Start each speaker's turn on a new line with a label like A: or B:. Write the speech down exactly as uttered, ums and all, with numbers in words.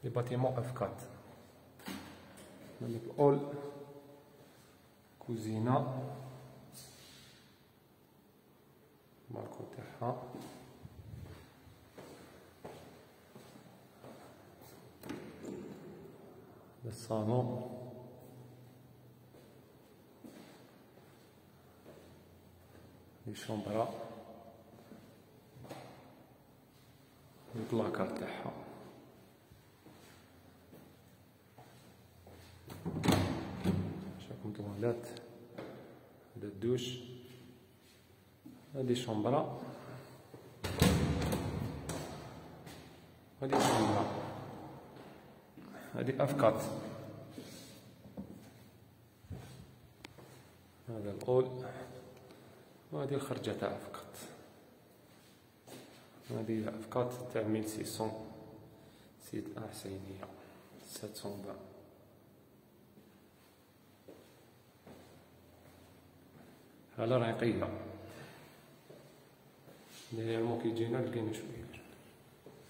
A: لي باتيمون اف أربعة. عندك اول كوزينة الماركو تاعها، الصالون، لي شومبرا، البلاكار تاعها، شاكم طوالات، هذا الدوش، هادي شومبرا، هادي شومبرا، هادي اف أربعة، هذا الأول، وهادي الخرجة تاع اف أربعة، هادي اف أربعة تاع ألف وستمية سيد حسينية سبعمية وعشرين. هذا رقيقة، دايرمون كيجينا لقينا شوية.